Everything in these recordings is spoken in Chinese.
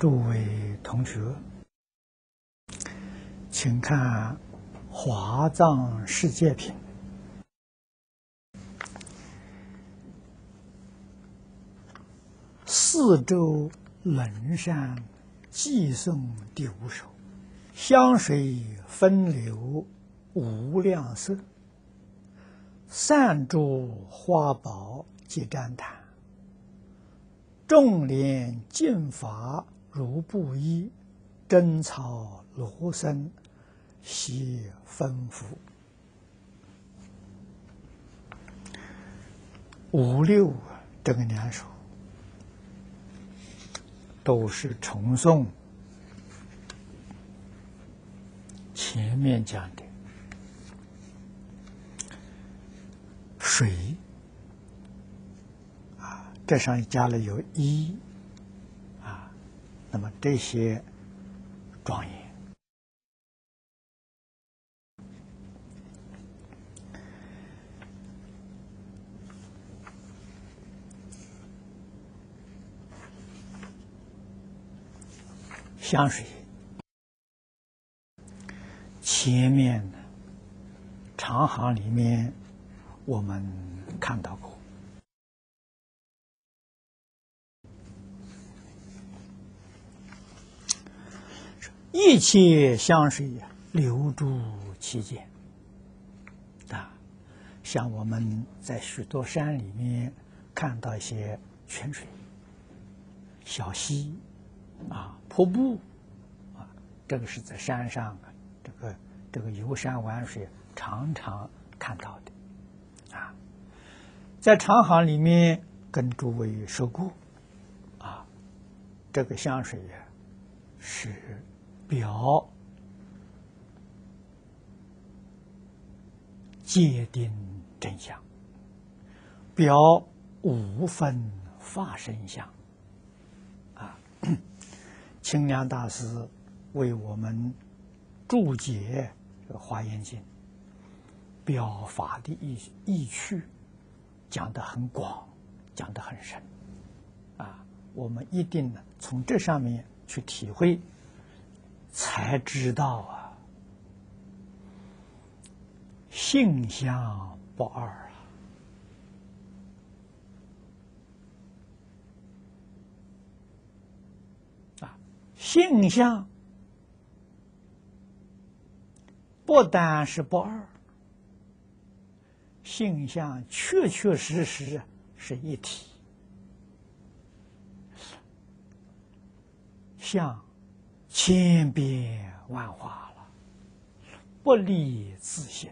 诸位同学，请看《华藏世界品》四周轮山寄送第五首，香水分流无量色，散诸花宝及旃檀，众莲净法如布衣，真草罗僧悉吩咐。五六这个两首都是重诵前面讲的水啊，这上加了有一啊，那么这些庄严。香水前面长行里面我们看到过，一切香水流诸其间啊，像我们在许多山里面看到一些泉水、小溪啊、瀑布啊，这个是在山上这个游山玩水常常看到的啊。在长行里面跟诸位说过啊，这个香水是表界定真相，表五分法身相啊。清凉大师为我们注解这个《华严经》表法的意趣讲得很广，讲得很深啊，我们一定呢从这上面去体会，才知道啊，性相不二啊，性相不单是不二，性相确确实实是一体，相千变万化了，不离自性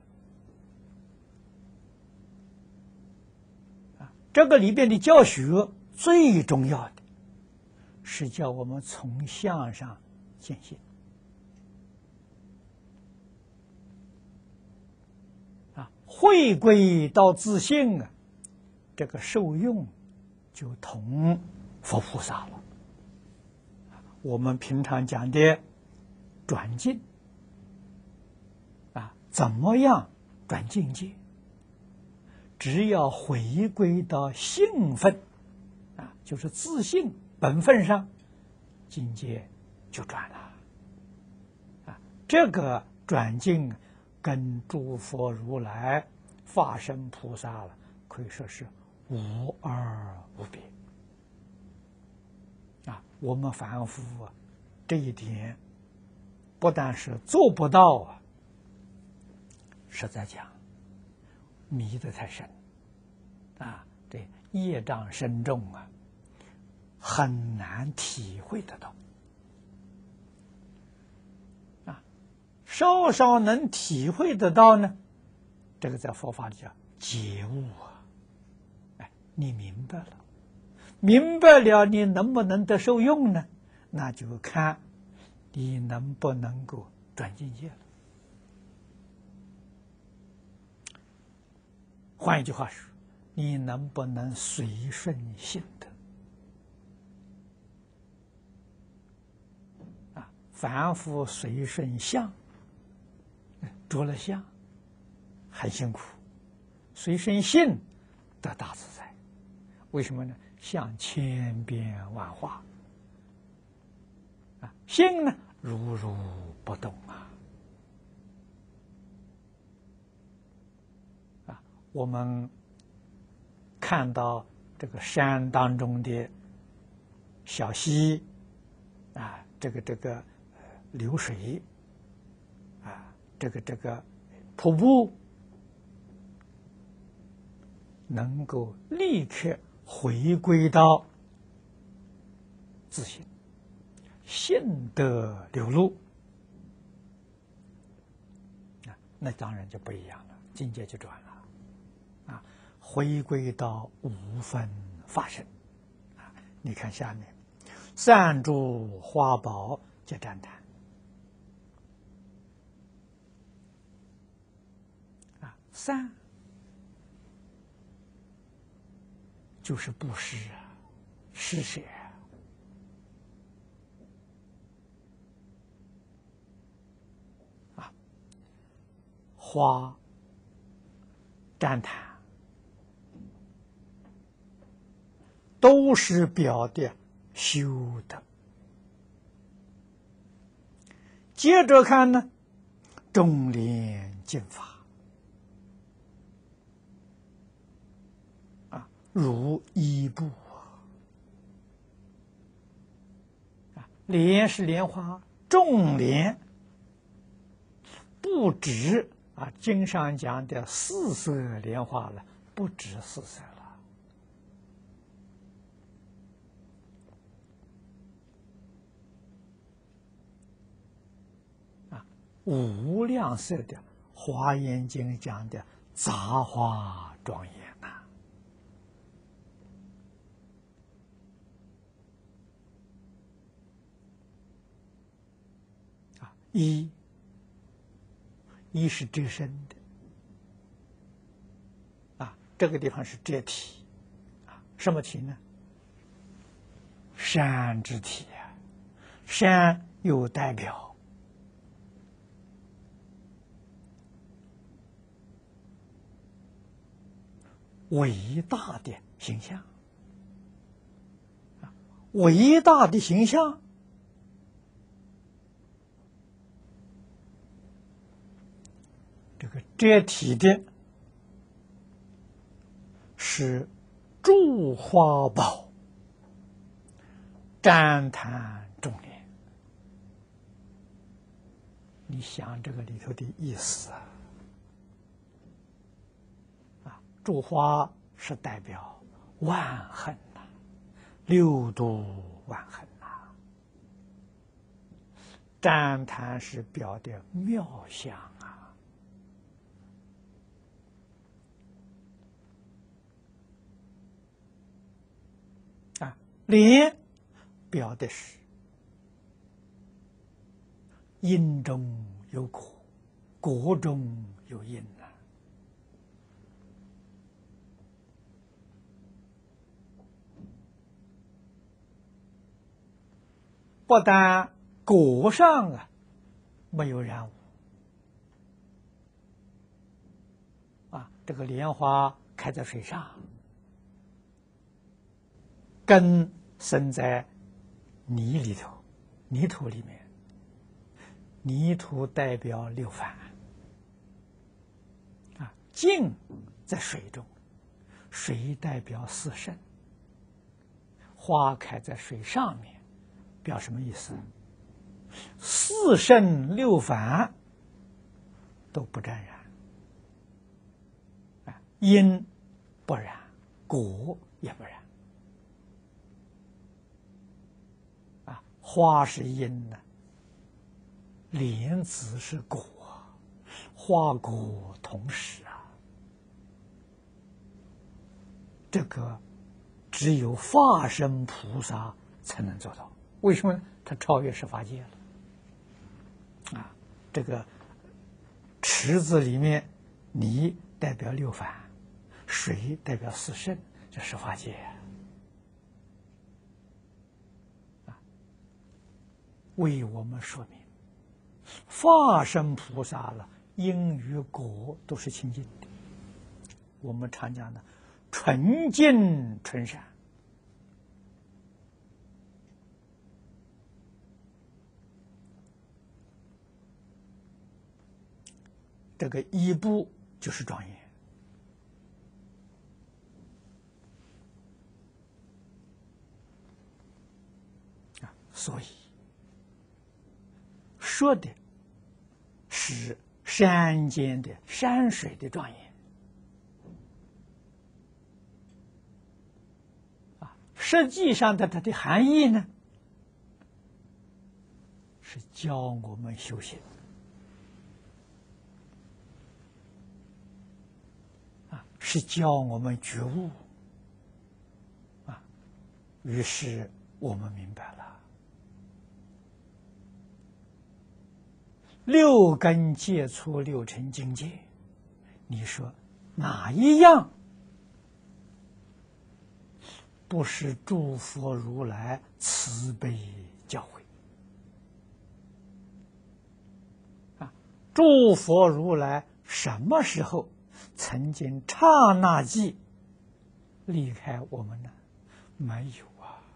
啊！这个里边的教学最重要的是叫我们从相上见性啊，回归到自性啊，这个受用就同佛菩萨了。我们平常讲的转境啊，怎么样转境界？只要回归到性分啊，就是自性本分上，境界就转了啊。这个转境跟诸佛如来、法身菩萨了，可以说是无二无别啊。我们凡夫啊，这一点不但是做不到啊，实在讲迷得太深啊，这业障深重啊，很难体会得到啊。稍稍能体会得到呢，这个在佛法里叫觉悟啊。哎，你明白了，明白了，你能不能得受用呢？那就看你能不能够转境界了。换一句话说，你能不能随顺性德啊？凡夫随顺相，着了相很辛苦，随顺性得大自在。为什么呢？相千变万化心呢如如不动我们看到这个山当中的小溪这个流水这个瀑布，能够立刻回归到自性，性得流露那当然就不一样了，境界就转了回归到无分法身你看下面，散诸花宝皆赞叹散就是布施施舍花赞叹都是表的修德。接着看呢，众莲净法如衣布莲是莲花，众莲不止经上讲的四色莲花了，不止四色了无量色的，华严经讲的杂花庄严一是遮身的这个地方是遮体什么体呢？山之体山有代表伟大的形象伟大的形象这个遮体的是诸花宝赞叹众莲，你想这个里头的意思诸花是代表万恨六度万恨赞叹是表的妙相莲表的是因中有果，果中有因不但果上没有染污这个莲花开在水上，根生在泥里头，泥土里面，泥土代表六凡茎在水中，水代表四圣，花开在水上面，表什么意思？四圣六凡都不沾染因不染，果也不染花是因莲子是果，花果同时这个只有化身菩萨才能做到。为什么呢？他超越十法界了这个池子里面泥代表六凡，水代表四圣，这十法界为我们说明化身菩萨了，因与果都是清净的。我们常讲的纯净纯善这个一步就是庄严啊，所以说的是山间的山水的庄严啊，实际上它的含义呢，是教我们修行啊，是教我们觉悟啊。于是我们明白了，六根接触六尘境界，你说哪一样不是诸佛如来慈悲教诲啊？诸佛如来什么时候曾经刹那际离开我们呢？没有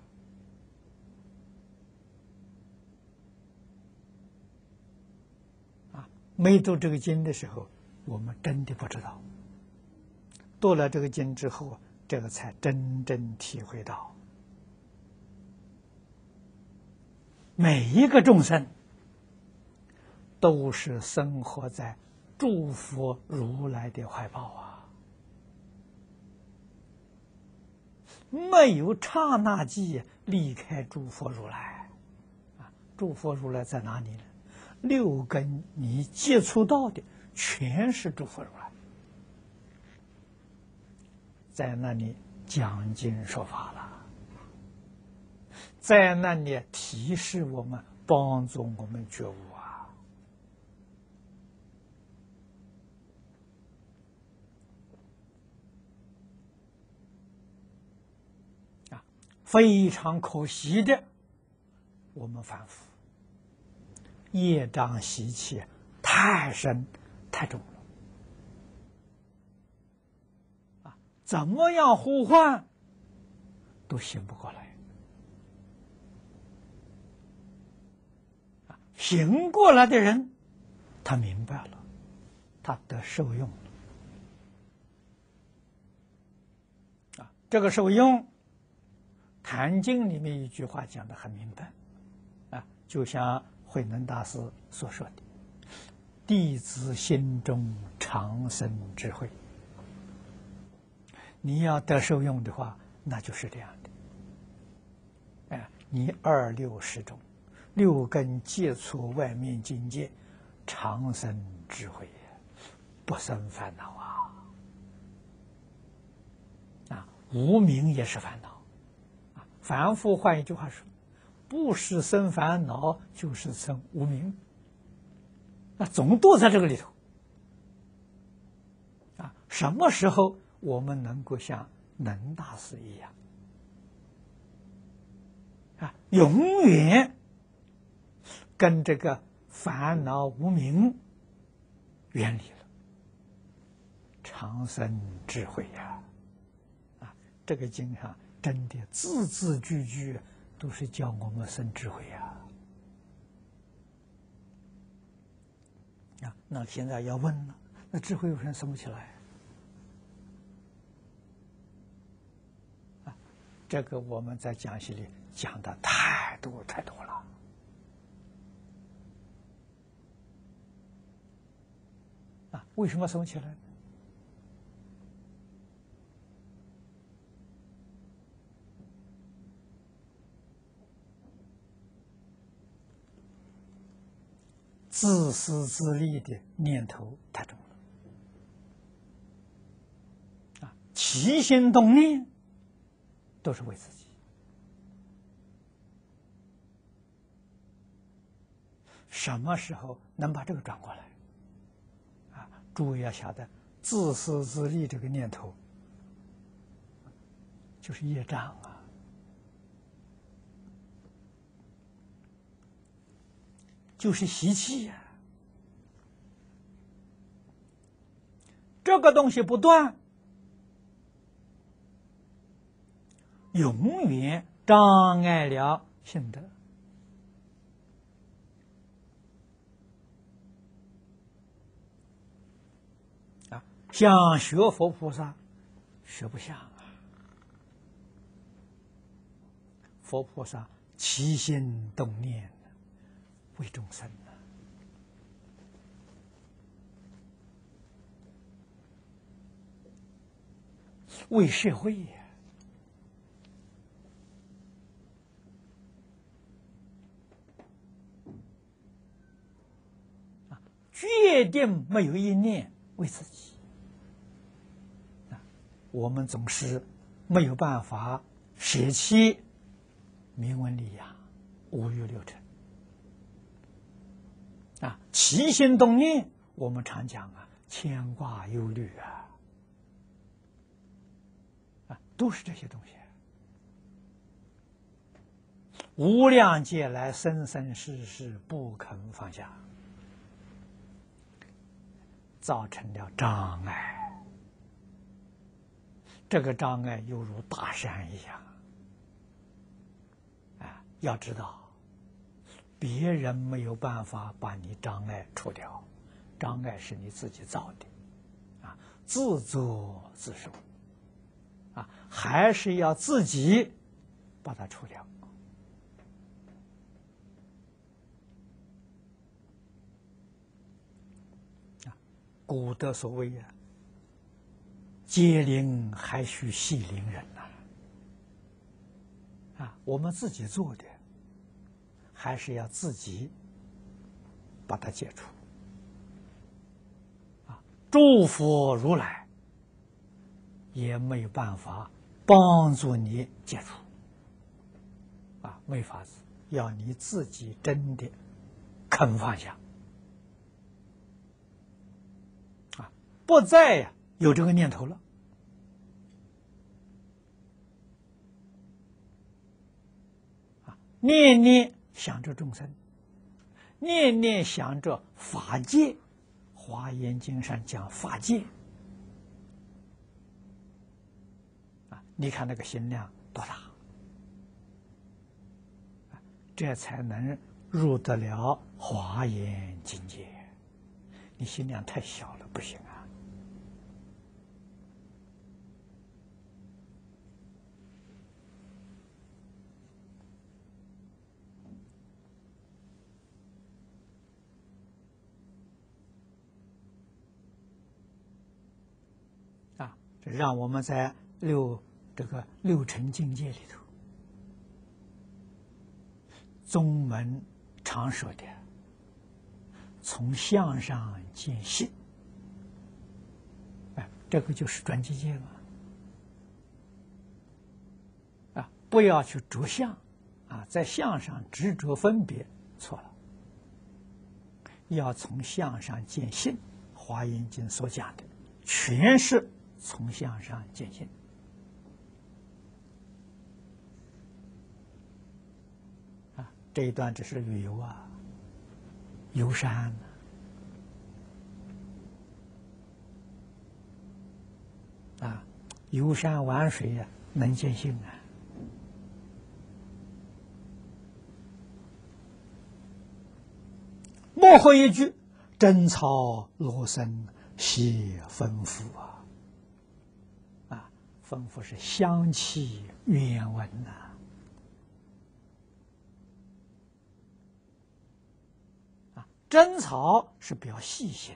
啊！没读这个经的时候，我们真的不知道。读了这个经之后，这个才真正体会到，每一个众生都是生活在诸佛如来的怀抱啊，没有刹那际离开诸佛如来啊。诸佛如来在哪里呢？六根你接触到的全是诸佛如来，在那里讲经说法了，在那里提示我们，帮助我们觉悟啊！非常可惜的，我们凡夫业障习气太深太重了啊！怎么样呼唤都醒不过来啊！醒过来的人，他明白了，他得受用了啊！这个受用，《坛经》里面一句话讲得很明白啊，就像慧能大师所说的：“弟子心中常生智慧。”你要得受用的话，那就是这样的。哎，你二六十中，六根接触外面境界，常生智慧，不生烦恼啊！无明也是烦恼啊。凡夫换一句话说，不是生烦恼，就是生无明，那总躲在这个里头啊。什么时候我们能够像能大师一样啊，永远跟这个烦恼无明远离了，常生智慧呀！啊，这个经上真的字字句句都是教我们生智慧呀！啊，那现在要问了，那智慧为什么生不起来？啊，这个我们在讲习里讲的太多太多了。啊，为什么生不起来？自私自利的念头太重了，啊，起心动念都是为自己。什么时候能把这个转过来？啊，诸位要晓得，自私自利这个念头就是业障啊，就是习气呀。这个东西不断，永远障碍了性德。 想学佛菩萨，学不像啊。佛菩萨起心动念为众生啊，为社会呀。决定没有一念为自己啊！我们总是没有办法舍弃名闻利养、五欲六尘啊！起心动念，我们常讲啊，牵挂忧虑啊，都是这些东西。无量劫来，生生世世不肯放下，造成了障碍。这个障碍犹如大山一样啊！要知道，别人没有办法把你障碍除掉，障碍是你自己造的啊，自作自受啊，还是要自己把它除掉。古德所谓呀，解铃还须系铃人啊，我们自己做的，还是要自己把它解除啊。诸佛如来也没有办法帮助你解除啊，没法子，要你自己真的肯放下。不再有这个念头了啊！念念想着众生，念念想着法界，《华严经》上讲法界啊，你看那个心量多大啊，这才能入得了华严境界。你心量太小了，不行啊！让我们在六尘境界里头，宗门常说的，从相上见性，这个就是转机界嘛。啊，不要去着相，啊，在相上执着分别，错了。要从相上见性，《华严经》所讲的，全是从相上见性。啊，这一段只是旅游啊，游山啊，游山玩水呀，能见性啊。幕后一句，真草罗僧悉吩咐啊，吩咐是香气原文啊，真草是比较细心。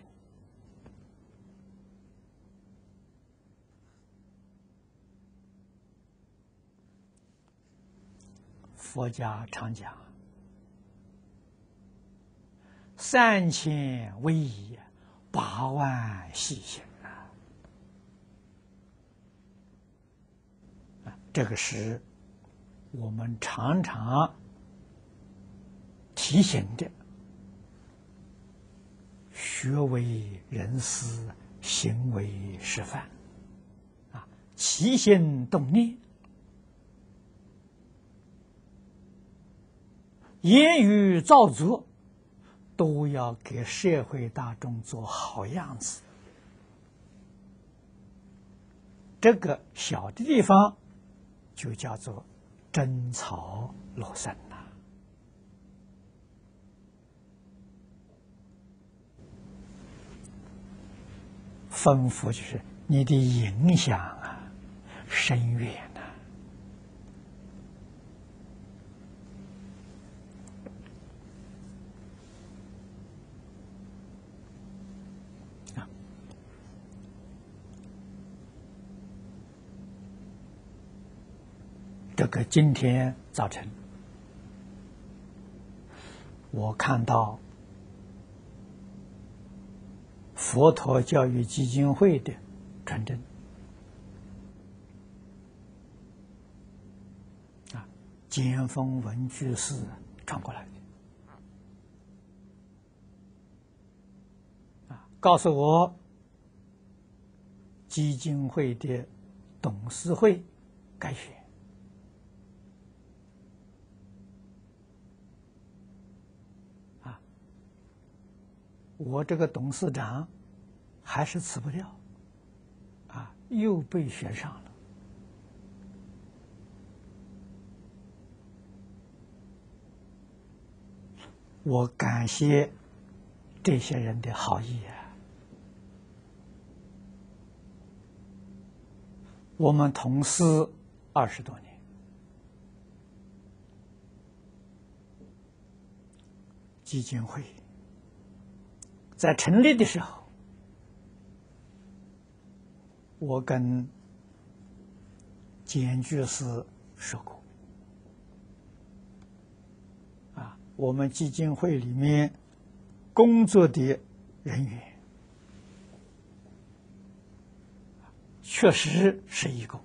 佛家常讲3000威仪，8万细心啊！这个是我们常常提醒的，学为人师，行为示范啊，起心动念，言语造作，都要给社会大众做好样子。这个小的地方就叫做真草罗僧丰富就是你的影响啊，深远呐。这个今天早晨，我看到佛陀教育基金会的传真，尖峰文居士传过来的，告诉我基金会的董事会改选。我这个董事长还是辞不掉，又被选上了。我感谢这些人的好意啊！我们同事20多年，基金会在成立的时候，我跟简居士说过，我们基金会里面工作的人员确实是义工，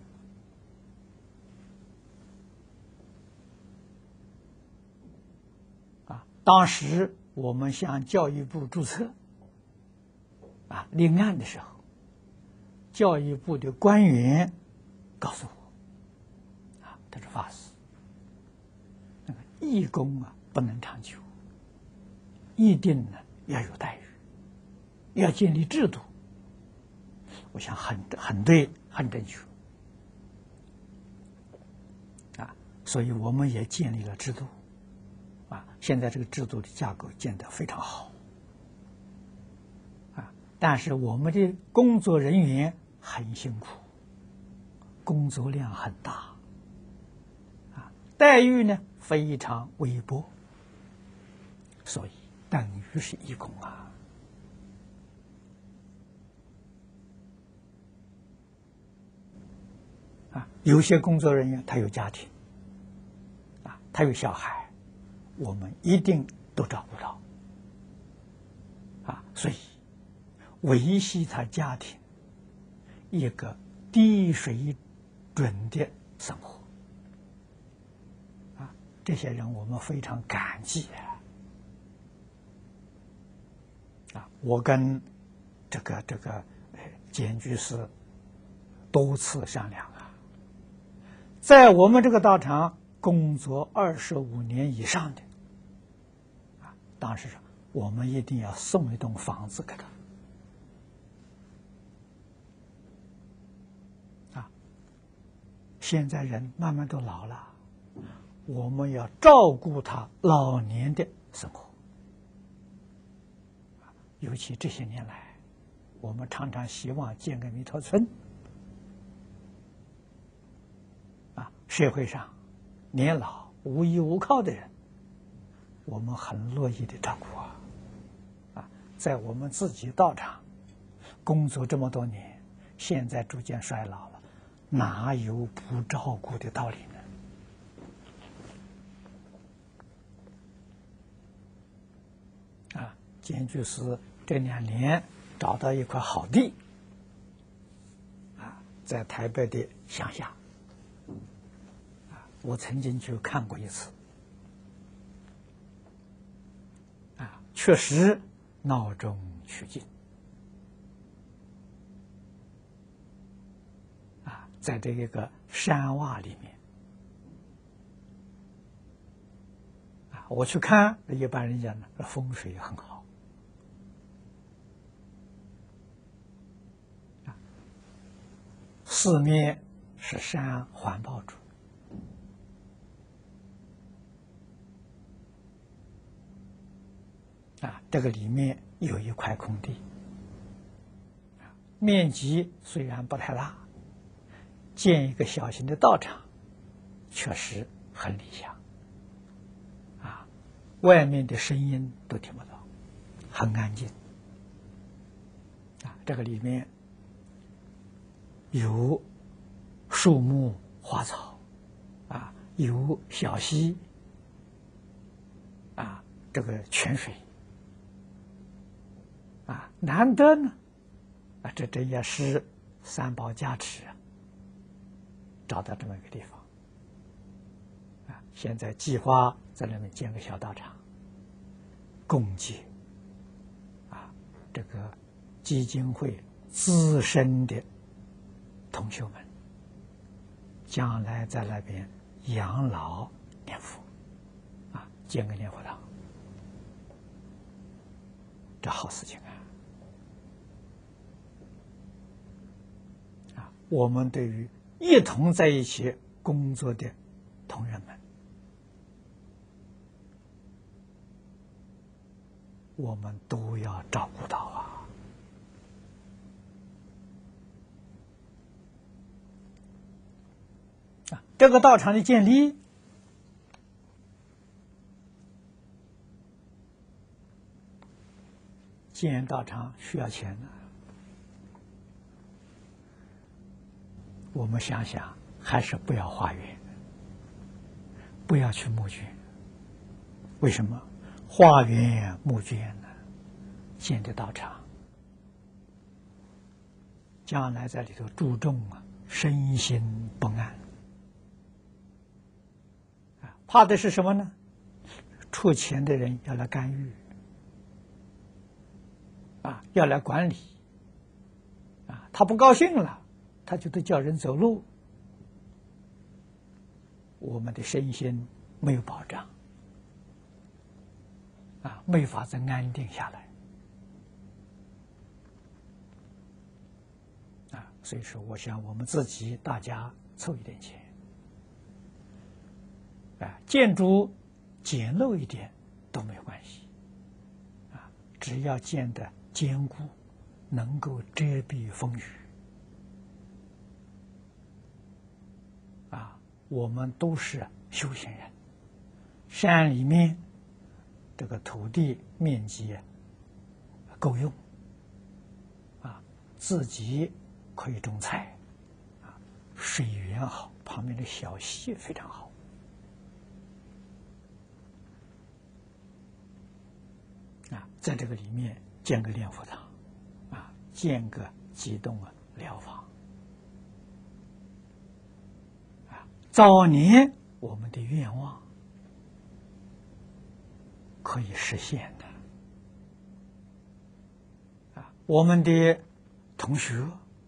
当时我们向教育部注册立案的时候，教育部的官员告诉我，他是法师，那个义工不能长久，一定呢要有待遇，要建立制度。我想很对，很正确所以我们也建立了制度现在这个制度的架构建得非常好但是我们的工作人员很辛苦，工作量很大待遇呢非常微薄，所以等于是义工有些工作人员他有家庭他有小孩，我们一定都照顾到所以维系他家庭一个低水准的生活这些人我们非常感激我跟这个简居士多次商量在我们这个道场工作25年以上的当时我们一定要送一栋房子给他现在人慢慢都老了，我们要照顾他老年的生活。尤其这些年来，我们常常希望建个弥陀村。社会上年老无依无靠的人，我们很乐意的照顾在我们自己道场工作这么多年，现在逐渐衰老了，哪有不照顾的道理呢？简居士这2年找到一块好地在台北的乡下我曾经去看过一次确实闹中取静在这一个山洼里面我去看，一般人讲呢，风水很好四面是山环抱住这个里面有一块空地面积虽然不太大，建一个小型的道场，确实很理想。外面的声音都听不到，很安静。这个里面有树木花草，有小溪，这个泉水，难得呢，这也是三宝加持找到这么一个地方。现在计划在那边建个小道场，供给这个基金会资深的同学们，将来在那边养老念佛，建个念佛堂，这好事情我们对于一同在一起工作的同仁们，我们都要照顾到这个道场的建立，建道场需要钱的。我们想想，还是不要化缘，不要去募捐。为什么？化缘募捐呢？建的道场，将来在里头注重身心不安。怕的是什么呢？出钱的人要来干预，要来管理，他不高兴了，他就得叫人走路，我们的身心没有保障，没法子安定下来，所以说，我想我们自己大家凑一点钱，建筑简陋一点都没有关系，只要建得坚固，能够遮蔽风雨，我们都是修行人，山里面这个土地面积够用，自己可以种菜，水源好，旁边的小溪非常好，在这个里面建个念佛堂，建个激动疗房，早年我们的愿望可以实现的，我们的同学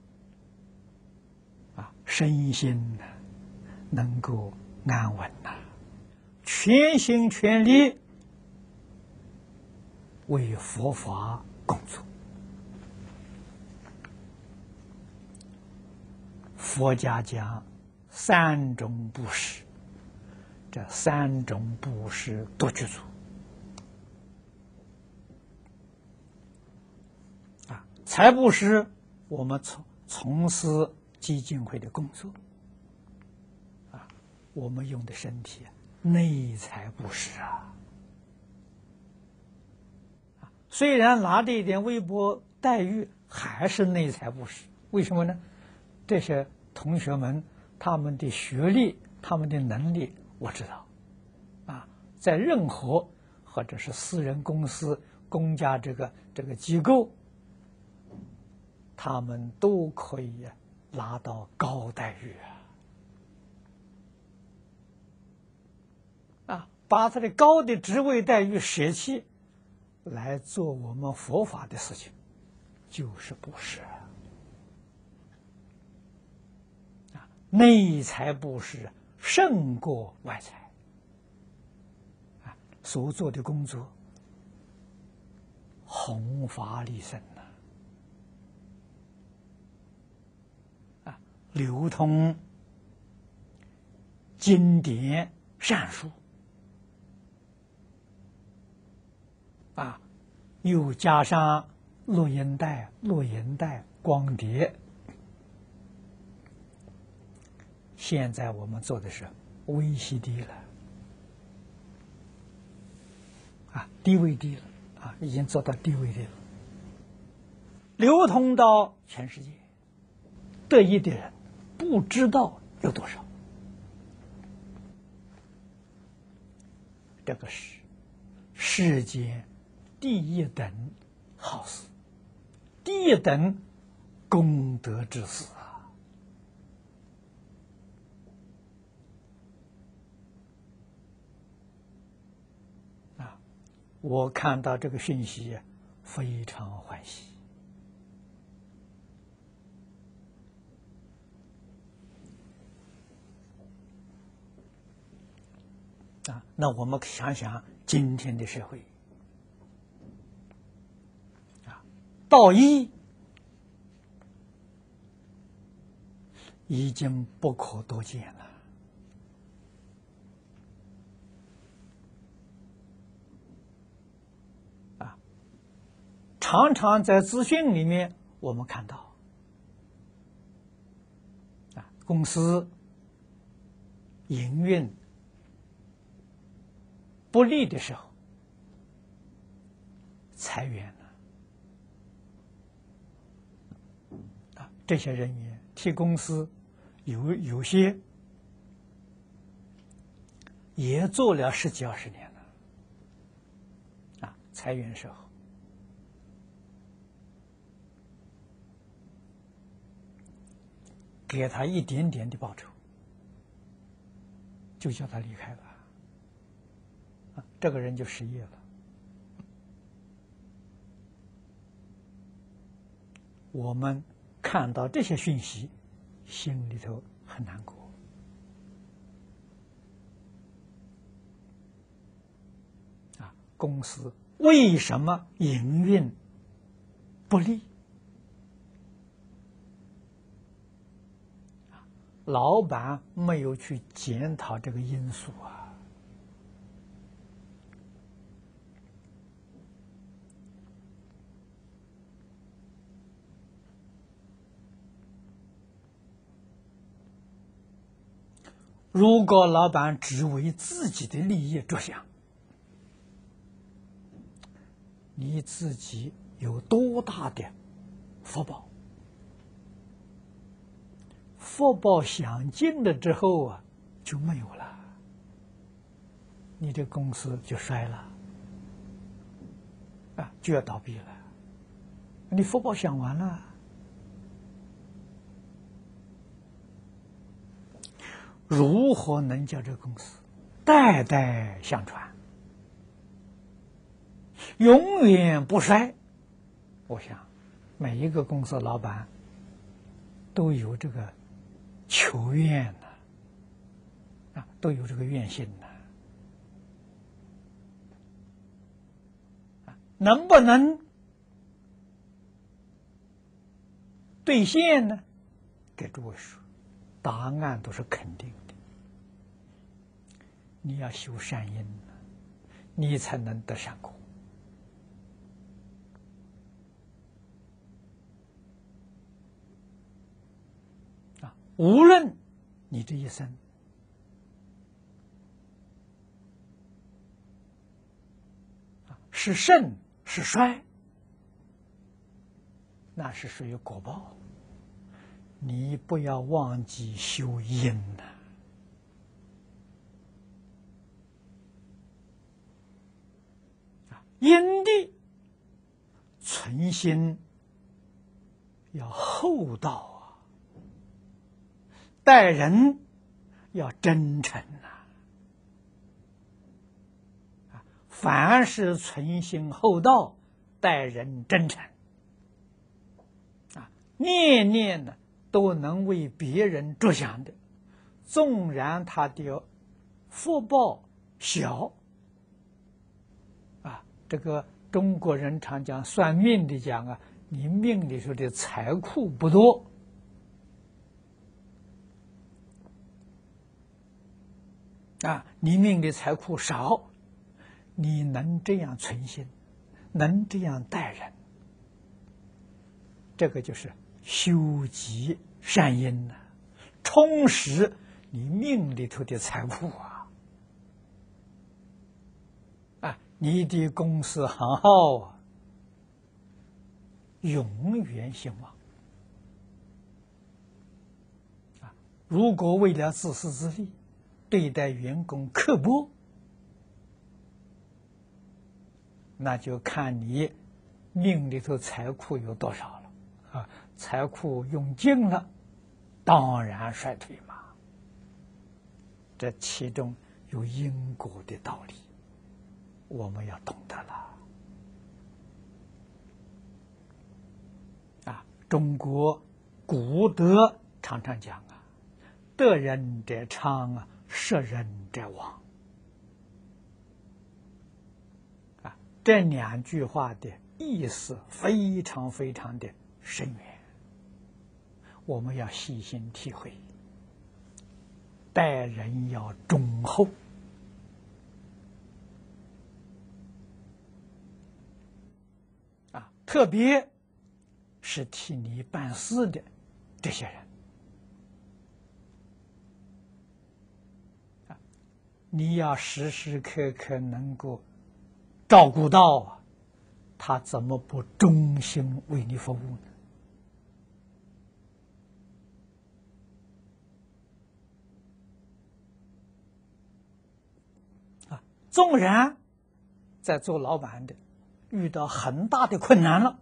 身心能够安稳全心全力为佛法工作。佛家讲三种布施，这三种布施都具足。财布施，我们从事基金会的工作，我们用的身体内财布施虽然拿着一点微薄待遇，还是内财布施。为什么呢？这些同学们他们的学历、他们的能力，我知道，在任何或者是私人公司、公家这个机构，他们都可以拿到高待遇把他的高的职位待遇舍弃，来做我们佛法的事情，就是布施内财布施胜过外财所做的工作弘法利生流通经典善书又加上录音带、 光碟。现在我们做的是VCD 了，DVD 了，已经做到 DVD 了，流通到全世界，得益的人不知道有多少。这个是世间第一等好事，第一等功德之事我看到这个讯息非常欢喜那我们想想今天的社会道义已经不可多见了常常在资讯里面我们看到公司营运不利的时候裁员了这些人员替公司有些也做了10几20年了裁员时候给他一点点的报酬就叫他离开了这个人就失业了我们看到这些讯息心里头很难过公司为什么营运不利老板没有去检讨这个因素如果老板只为自己的利益着想，你自己有多大的福报？福报享尽了之后就没有了，你这公司就衰了，就要倒闭了。你福报享完了，如何能叫这个公司代代相传，永远不衰？我想，每一个公司老板都有这个求愿都有这个愿心能不能兑现呢？给诸位说，答案都是肯定的。你要修善因你才能得善果。无论你这一生是盛是衰，那是属于果报，你不要忘记修因因地存心要厚道待人要真诚凡是存心厚道待人真诚念念都能为别人着想的，纵然他的福报小这个中国人常讲算命的讲你命里头的财库不多你命里财库少，你能这样存心，能这样待人，这个就是修积善因呢，充实你命里头的财库你的公司行号永远兴旺如果为了自私自利，对待员工刻薄，那就看你命里头财库有多少了财库用尽了，当然衰退嘛。这其中有因果的道理，我们要懂得了中国古德常常讲得人者昌失人者亡这两句话的意思非常非常的深远，我们要细心体会，待人要忠厚特别是替你办事的这些人你要时时刻刻能够照顾到他怎么不忠心为你服务呢纵然在做老板的遇到很大的困难了，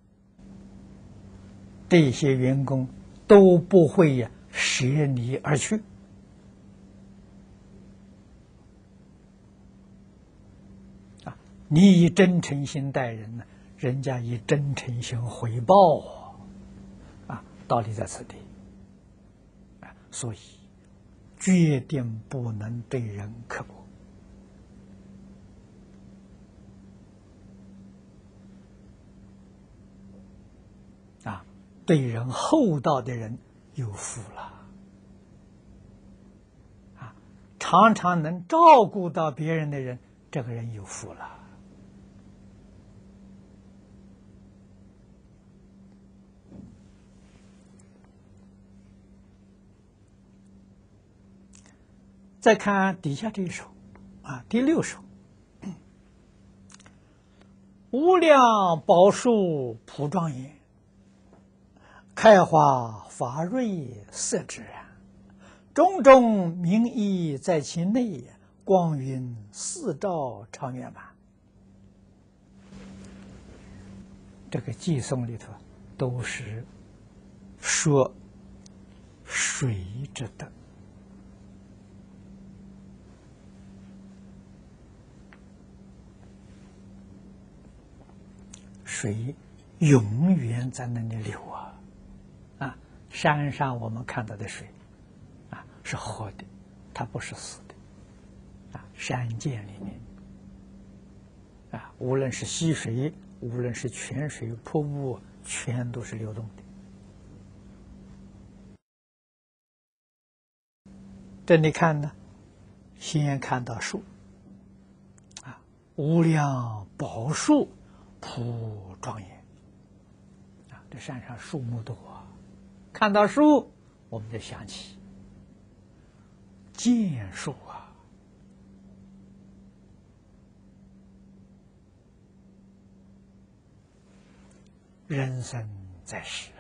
这些员工都不会舍你而去你以真诚心待人呢，人家以真诚心回报道理在此地所以决定不能对人刻薄对人厚道的人有福了常常能照顾到别人的人，这个人有福了再看底下这一首第6首无量宝树普庄严，开花法瑞色之种种名义在其内，光云四照常圆满。这个偈颂里头都是说水之德水永远在那里流山上我们看到的水是活的，它不是死的山涧里面无论是溪水，无论是泉水、瀑布，全都是流动的。这里看呢，先看到树无量宝树普庄严这山上树木多看到树我们就想起见树人生在世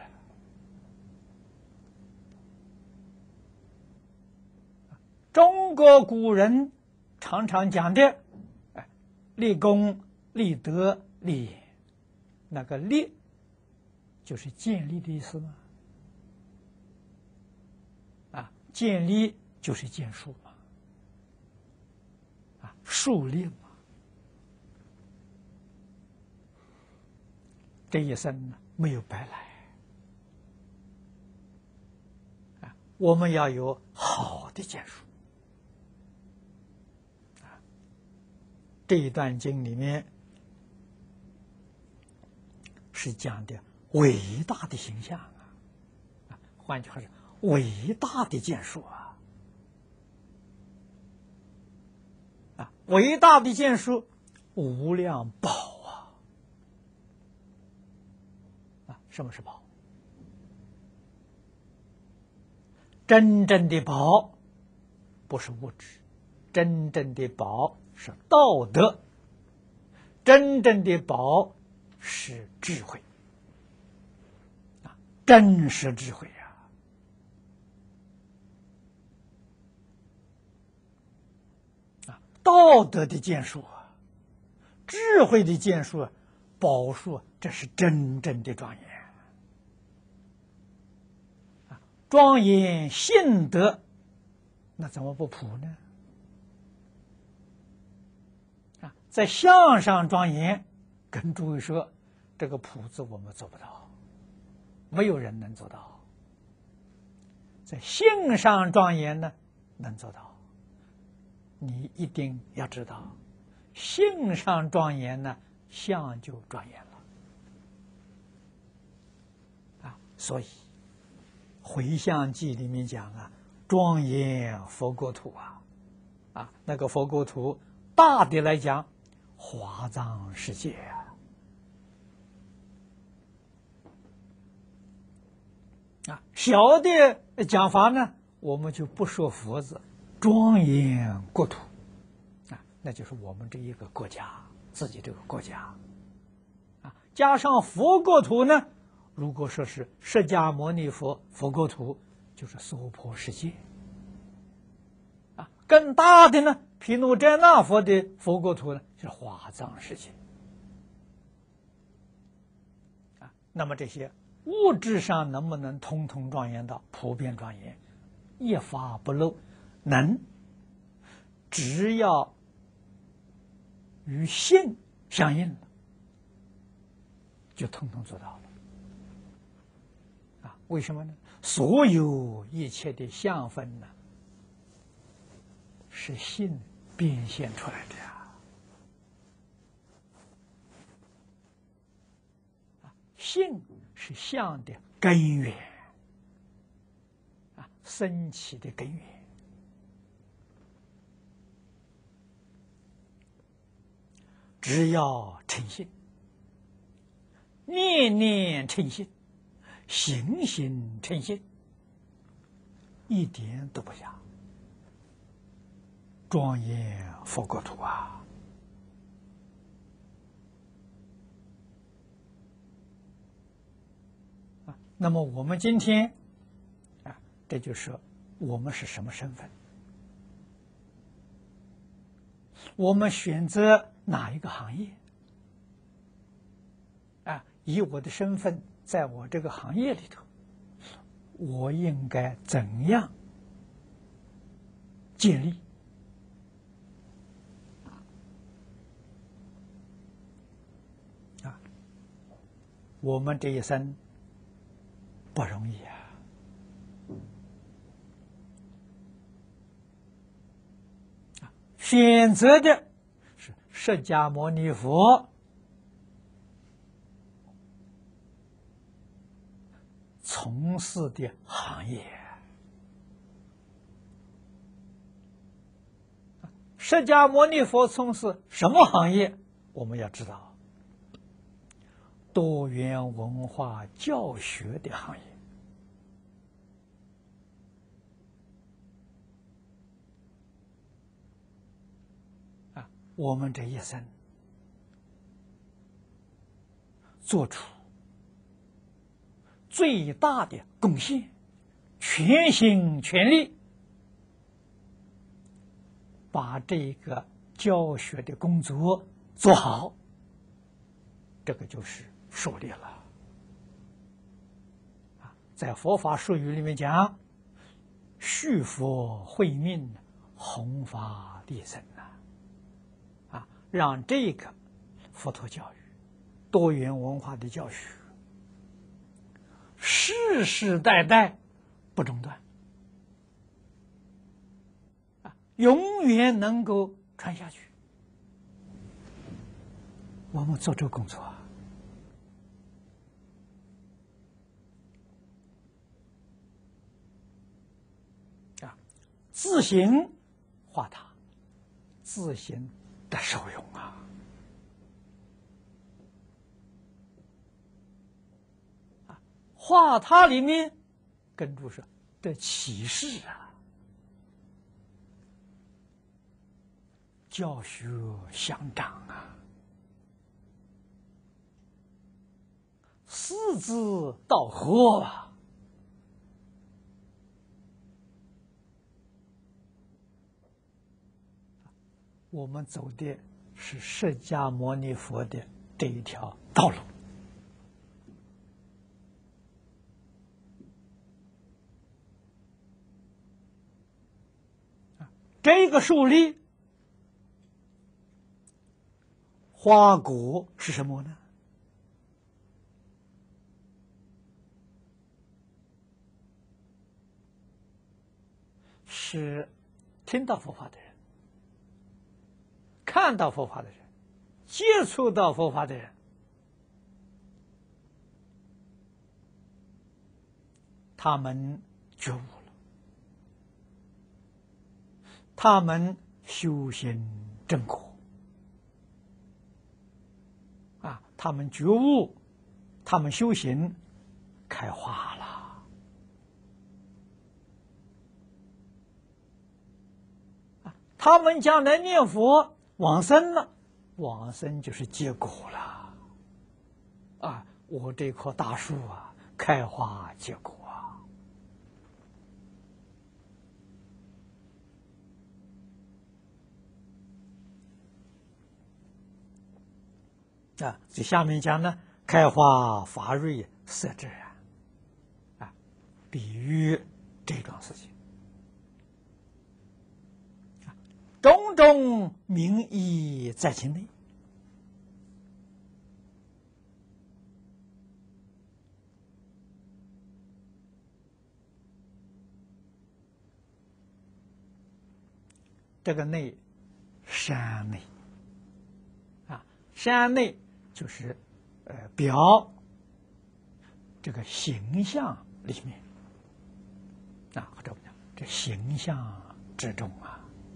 中国古人常常讲的立功、立德、立言，那个立就是建立的意思吗？建立就是建树嘛，树立嘛。这一生呢没有白来，我们要有好的建树。这一段经里面是讲的伟大的形象换句话说，伟大的建树伟大的建树，无量宝什么是宝？ 真正的宝不是物质，真正的宝是道德，真正的宝是智慧，真实智慧道德的建树智慧的建树宝树，这是真正的庄严。庄严性德，那怎么不普呢？在相上庄严，跟诸位说，这个普字我们做不到，没有人能做到。在性上庄严呢，能做到。你一定要知道，性上庄严呢，相就庄严了。所以《回向记》里面讲庄严佛国土那个佛国土大的来讲，华藏世界小的讲法呢，我们就不说佛字，庄严国土那就是我们这一个国家，自己这个国家加上佛国土呢，如果说是释迦牟尼佛佛国土，就是娑婆世界更大的呢，毗卢遮那佛的佛国土呢，就是华藏世界那么这些物质上能不能通通庄严到普遍庄严，一法不漏？能，只要与性相应了，就通通做到了为什么呢？所有一切的相分呢，是性变现出来的性是相的根源升起的根源。只要诚信，念念诚信，行行诚信，一点都不假。庄严佛国土那么我们今天这就是我们是什么身份？我们选择哪一个行业？以我的身份，在我这个行业里头，我应该怎样建立？我们这一生不容易选择的是释迦牟尼佛从事的行业。释迦牟尼佛从事什么行业？我们要知道，多元文化教学的行业。我们这一生做出最大的贡献，全心全力把这个教学的工作做好，这个就是树立了。在佛法术语里面讲，续佛慧命，弘法利生让这个佛陀教育、多元文化的教学，世世代代不中断，永远能够传下去。我们做这个工作自行化他，自行的受用化他里面跟住说的启示啊，教学相长啊，四字道合啊，我们走的是释迦牟尼佛的这一条道路。这个树立花果是什么呢？是听到佛法的人，看到佛法的人，接触到佛法的人，他们觉悟了，他们修行正果啊，他们觉悟，他们修行开花了。他们将来念佛往生了，往生就是结果了。啊，我这棵大树啊，开花结果啊。这下面讲呢，开花发瑞色自然，啊，比喻这桩事情。种种名义在其内，这个内，山内啊，山内就是表这个形象里面啊，或者我们讲这形象之中啊。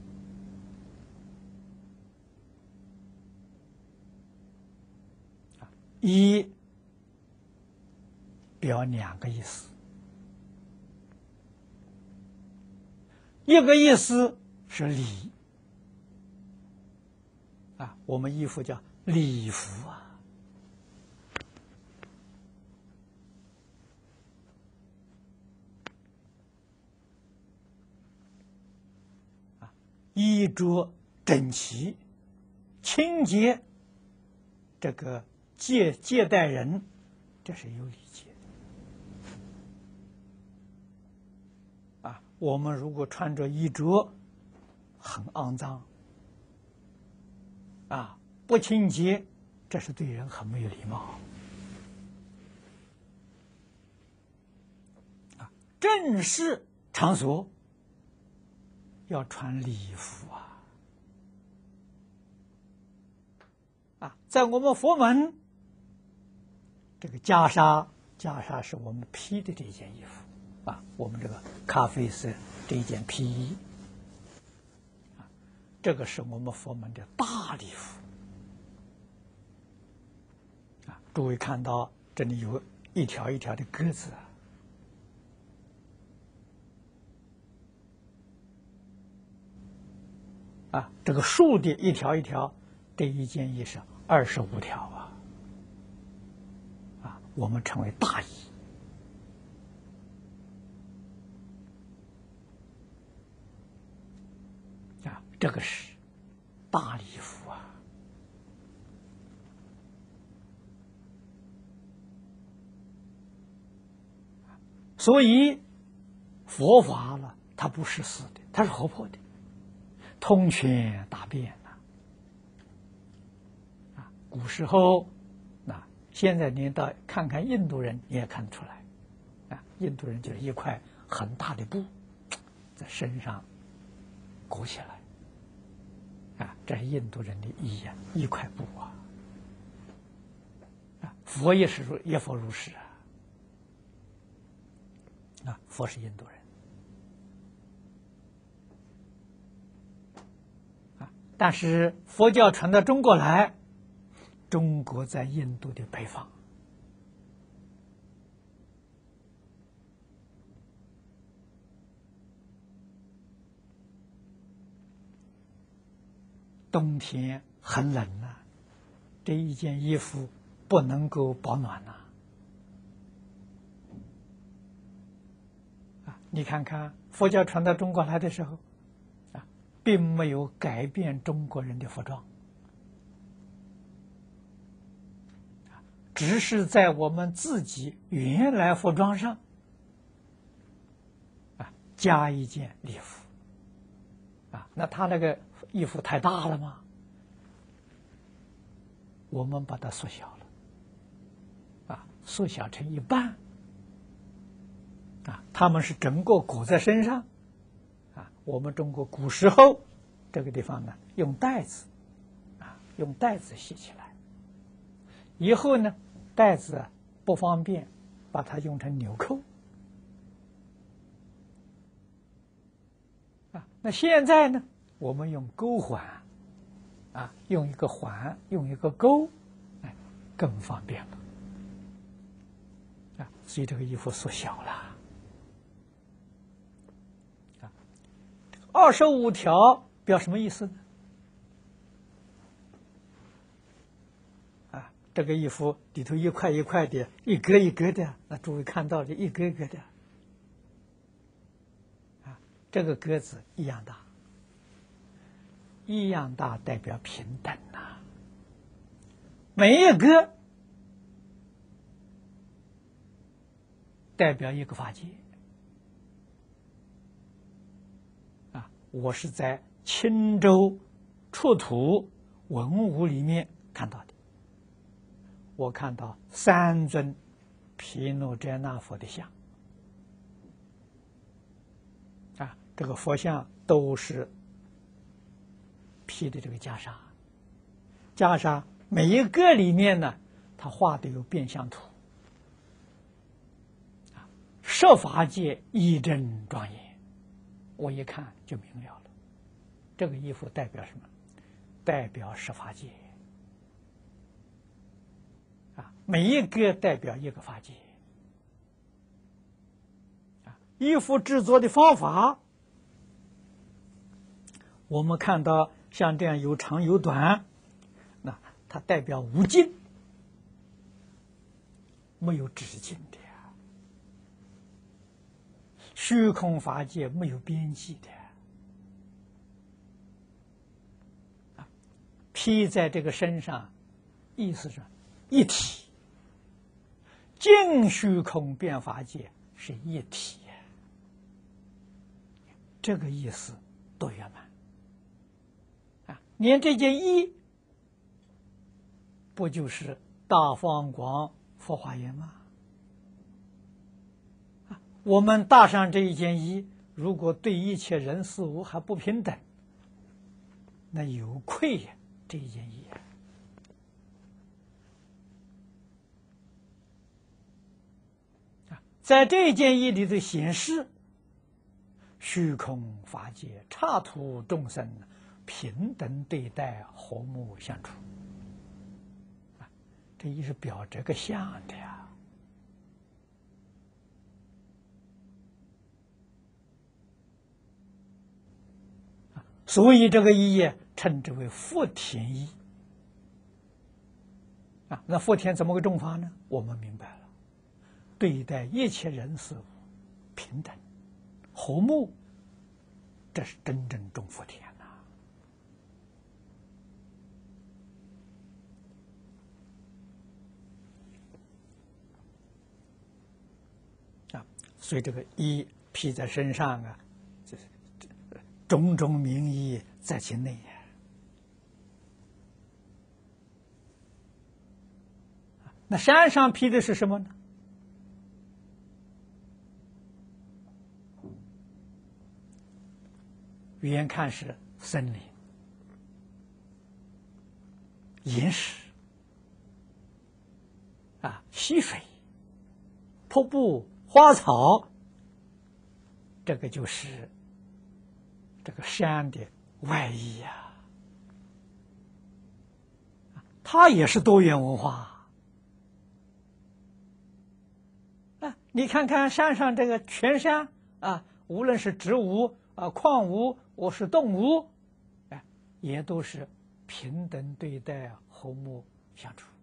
一表两个意思，一个意思是礼啊，我们衣服叫礼服啊，衣着整齐、清洁，这个接待人，这是有礼节的啊。我们如果穿着衣着很肮脏啊，不清洁，这是对人很没有礼貌啊。正式场所要穿礼服啊，在我们佛门，这个袈裟是我们披的这件衣服啊，我们这个咖啡色这一件披衣啊，这个是我们佛门的大礼服啊。诸位看到这里有一条一条的格子啊，这个竖的一条一条，这一件衣是25条啊，我们称为大衣啊，这个是大礼服啊。所以佛法了，它不是死的，它是活泼的，通权达变啊。古时候，现在你到看看印度人，你也看得出来啊，印度人就是一块很大的布在身上裹起来啊，这是印度人的衣啊，一块布啊。佛也佛如是啊，佛是印度人啊，但是佛教传到中国来，中国在印度的北方冬天很冷啊，这一件衣服不能够保暖呐。你看看佛教传到中国来的时候，并没有改变中国人的服装，只是在我们自己原来服装上加一件礼服。那他那个衣服太大了吗？我们把它缩小了，缩小成一半。他们是整个裹在身上，我们中国古时候这个地方呢，用带子，用带子系起来。以后呢，带子不方便，把它用成纽扣。那现在呢，我们用钩环，用一个环，用一个钩，更方便了。所以这个衣服缩小了。25条表什么意思呢？这个衣服里头一块一块的，一格一格的，那诸位看到的一格一格的，这个格子一样大，一样大代表平等呐。每一格代表一个法界。我是在钦州出土文物里面看到的，我看到3尊毗卢遮那佛的像，这个佛像都是披的这个袈裟，袈裟每一个里面呢，它画的有变相图，设法界一真庄严。我一看就明了了，这个衣服代表什么？代表十法界，每一个代表一个法界。衣服制作的方法，我们看到像这样有长有短，那它代表无尽，没有止境的。虚空法界没有边际的，披在这个身上，意思是一体，净虚空变法界是一体，这个意思多圆满连这件衣不就是大放光佛华严吗？我们搭上这一件衣，如果对一切人事物还不平等，那有愧呀这一件衣在这一件衣里头显示虚空法界刹土众生平等对待，和睦相处，这衣是表这个相的呀。所以这个衣称之为福田衣那福田怎么个种法呢？我们明白了，对待一切人事物平等和睦，这是真正种福田所以这个衣披在身上种种名义在其内那山上披的是什么呢？远看是森林、岩石溪水、瀑布、花草，这个就是这个山的外衣它也是多元文化你看看山上这个全山无论是植物矿物或是动物也都是平等对待，和睦相处，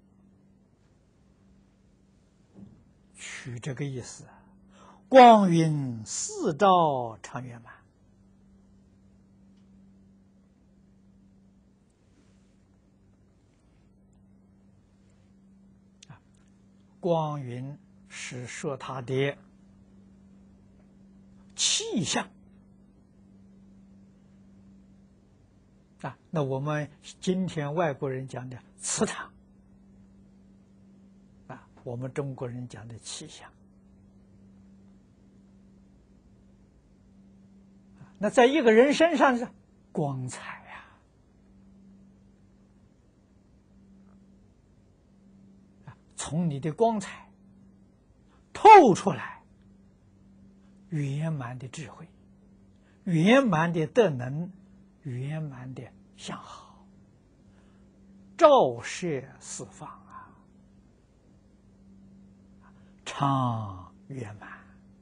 取这个意思，光云四照常圆满。光云是说它的气象啊，那我们今天外国人讲的磁场啊，我们中国人讲的气象。那在一个人身上是光彩呀，从你的光彩透出来圆满的智慧，圆满的德能，圆满的相好，照射四方啊，常圆满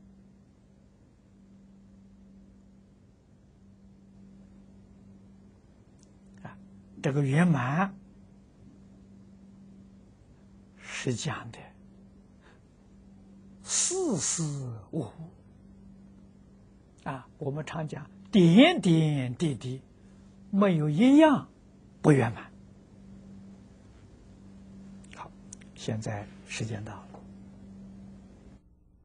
啊。这个圆满是讲的事事无误啊，我们常讲点点滴滴，没有一样不圆满。好，现在时间到了。